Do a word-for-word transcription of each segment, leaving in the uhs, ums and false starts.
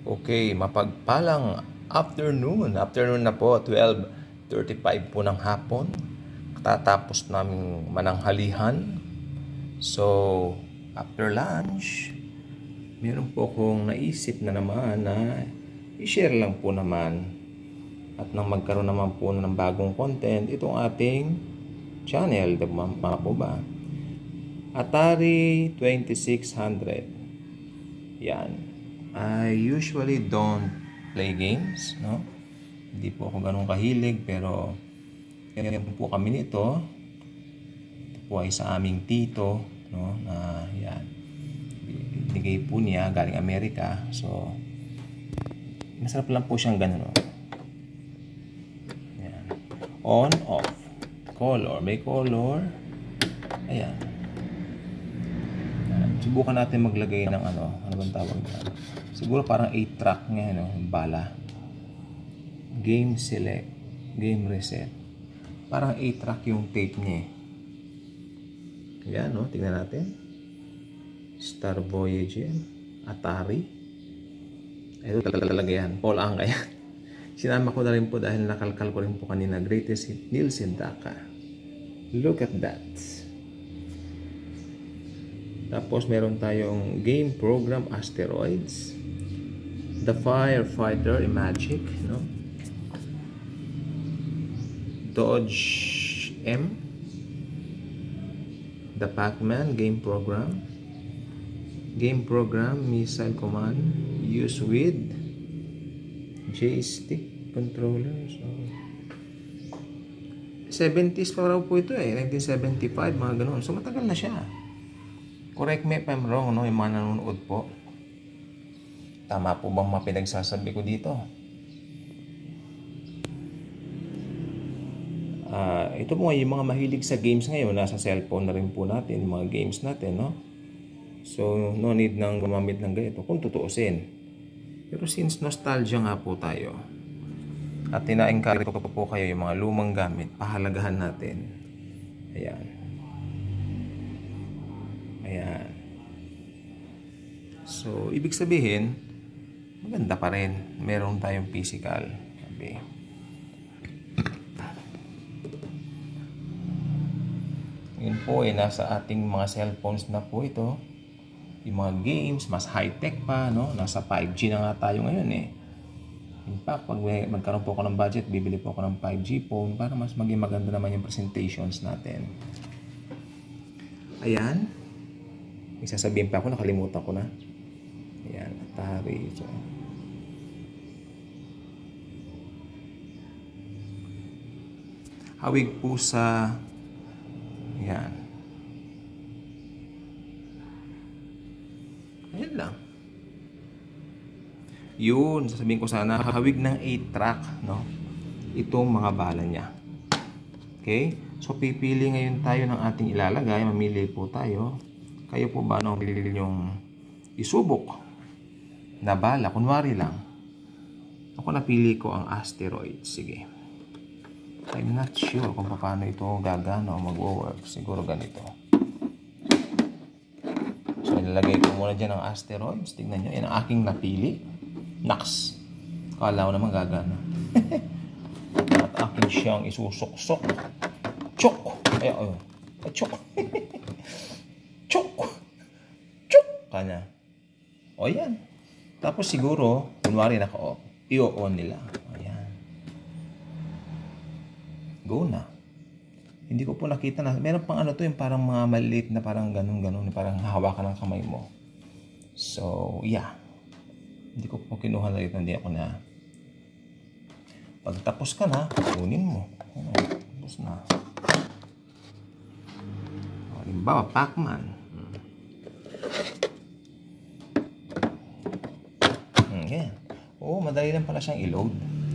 Okay, mapagpalang afternoon. Afternoon na po, twelve thirty-five po ng hapon. Tatapos namin mananghalihan. So, after lunch, meron po akong naisip na naman na i-share lang po naman. At nang magkaroon naman po ng bagong content, itong ating channel, mga po ba? Atari twenty-six hundred. Yan. I usually don't play games, no? Hindi po ako ganun kahilig, pero kaya po kami nito. Ito po ay sa aming tito, no? Na yan. Binigay po niya galing Amerika. So, masarap lang po siyang ganun, no? Yan. On, off. Color. May color. Ayan. Subukan natin maglagay ng ano, ano bang tawag dyan? Siguro parang eight track nga, no? Bala. Game select. Game reset. Parang eight track yung tape niya. Yan, no? Tingnan natin. Star Voyager. Atari. Ito talaga yan. Paul Ang kaya. Sinama ko na rin po dahil nakalkal ko rin po kanina. Greatest hit, Nielsen Daka. Look at that. Tapos meron tayong game program Asteroids, The Firefighter Imagic, no? Dodge M, The Pac-Man game program, game program Missile Command, use with joystick controllers. So, seventies pa raw po ito eh, nineteen seventy-five, mga ganun. So matagal na siya. Correct me if I'm wrong, no? Yung mga nanonood po. Tama po bang mga pinagsasabi ko dito? Uh, ito po yung mga mahilig sa games ngayon. Nasa cellphone na rin po natin, yung mga games natin, no? So, no need nang gumamit ng ganito kung tutuusin. Pero since nostalgia nga po tayo, at tina-encourage ko po kayo yung mga lumang gamit, pahalagahan natin. Ayan. Ayan. So, ibig sabihin, maganda pa rin. Meron tayong physical. Sabi. Yun po eh, nasa ating mga cellphones na po ito. Yung mga games, mas high-tech pa, no? Nasa five G na nga tayo ngayon eh. In fact, pag may, magkaroon po ako ng budget, bibili po ako ng five G phone para mas maging maganda naman yung presentations natin. Ayan. May sasabihin pa ako, nakalimutan ko na. Ayan, Atari. So, hawig po sa ayan. Ayan lang. Yun, sasabihin ko sana, hawig ng eight track, no? Itong mga bala niya. Okay? So, pipili ngayon tayo ng ating ilalagay. Mamili po tayo. Kayo po ba ano yung isubok na bala? Kunwari lang. Ako napili ko ang asteroid. Sige. I'm not sure kung paano ito gagana o mag-work. Siguro ganito. So, ilalagay ko muna dyan ang asteroids. Tignan nyo. Yan ang aking napili. Naks. Kala ko naman gagana. At aking siyang isusok-sok. Chok! Ay, ay. Ay, chok! Chok! Chok! Kanya. O yan. Tapos siguro, kunwari naka-off, i-on nila. O yan. Go na. Hindi ko po nakita na. Meron pang ano to, yung parang mga maliit na parang ganun-ganun. Parang hahawakan ng kamay mo. So, yeah. Hindi ko po kinuha na ito. Hindi ako na. Pag tapos ka na, kunin mo. O, tapos na. O, halimbawa, Pac-Man. Okay. Oo, madali lang pala siyang i-load.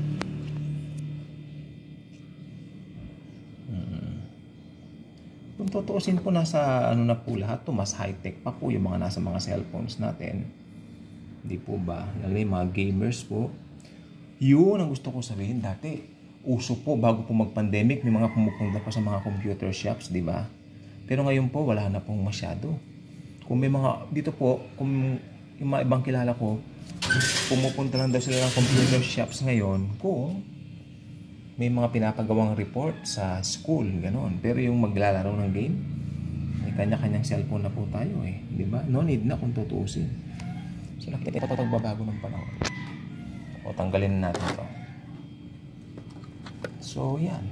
Hmm. Kung tutuusin po, nasa ano na po lahat to, mas high-tech pa po yung mga nasa mga cellphones natin. Hindi po ba? Lalo yung mga gamers po. Yun ang gusto ko sabihin dati. Uso po, bago po mag-pandemic, may mga pumupunta pa sa mga computer shops, di ba? Pero ngayon po, wala na pong masyado. Kung may mga, dito po, kung yung mga ibang kilala ko, pumupunta lang daw sila ng computer shops ngayon kung may mga pinapagawang report sa school, gano'n. Pero yung maglalaro ng game, may kanya-kanyang cellphone na po tayo eh. Di ba? No need na kung tutuusin. So, nakita ito pagbabago ng panahon. O, tanggalin natin ito. So, yan.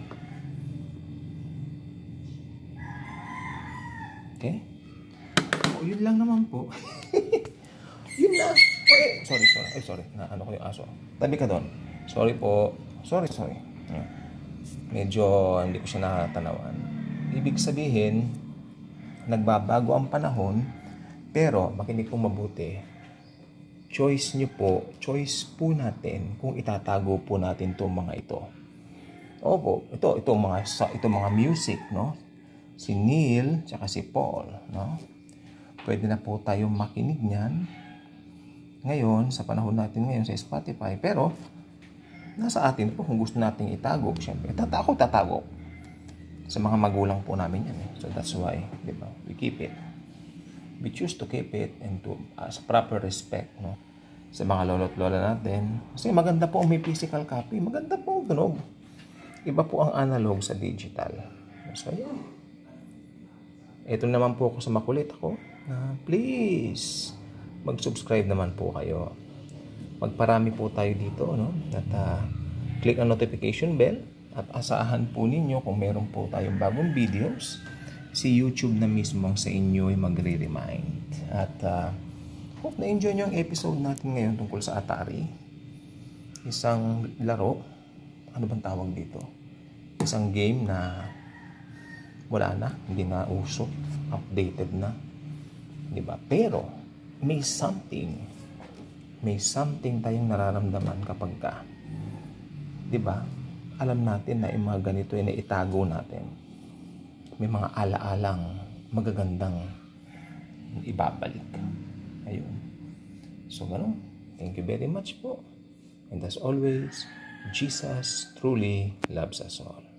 Okay? O, yun lang naman po. Yun na. Okay. Sorry, sorry. Ay, sorry. Na, ano ko yung aso. Tabi ka doon. Sorry po. Sorry, sorry. Medyo hindi ko siya nakatanawan. Ibig sabihin, nagbabago ang panahon, pero makinig pong mabuti. Choice nyo po, choice po natin kung itatago po natin itong mga ito. Opo, ito, ito mga, ito mga music, no? Si Neil, tsaka si Paul, no? Pwede na po tayong makinig niyan ngayon, sa panahon natin ngayon sa Spotify, pero nasa atin po kung gusto nating itago. Siyempre, tata ako tatago. Sa mga magulang po namin yan. Eh. So that's why, di ba, we keep it. We choose to keep it and to as proper respect, no? Sa mga lolo't lola natin. Kasi maganda po may physical copy. Maganda po ang tunog. Iba po ang analog sa digital. So yan. Ito naman po ako sa makulit ako. Na please, mag-subscribe naman po kayo. Magparami po tayo dito, no? At uh, click ang notification bell at asahan po ninyo kung meron po tayong bagong videos. Si YouTube na mismo ang sa inyo ay magre-remind. At uh, hope na-enjoy nyo ang episode natin ngayon tungkol sa Atari. Isang laro, ano bang tawag dito? Isang game na wala na, hindi na uso, updated na. Diba? Pero may something may something tayong nararamdaman kapag ka, di ba? Alam natin na yung mga ganito ay naitago natin. May mga alaalang magagandang ibabalik. Ayun. So, ganun. Thank you very much po. And as always, Jesus truly loves us all.